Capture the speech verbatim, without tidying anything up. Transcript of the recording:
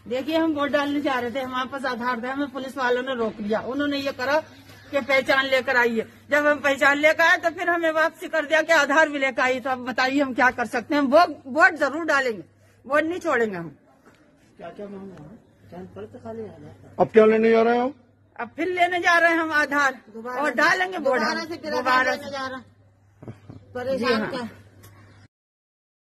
देखिए, हम वोट डालने जा रहे थे, हमारे पास आधार था, हमें पुलिस वालों ने रोक लिया। उन्होंने ये करा कि पहचान लेकर आइए। जब हम पहचान लेकर आए तो फिर हमें वापसी कर दिया कि आधार भी लेकर आइए। तो अब बताइए हम क्या कर सकते हैं? हम वो वोट जरूर डालेंगे, वोट नहीं छोड़ेंगे हम। क्या क्या अब क्या लेने जा रहे हैं हम? अब फिर लेने जा रहे हैं हम आधार और डालेंगे वोट। दोबारा से दोबारा जा रहे हैं। परेशान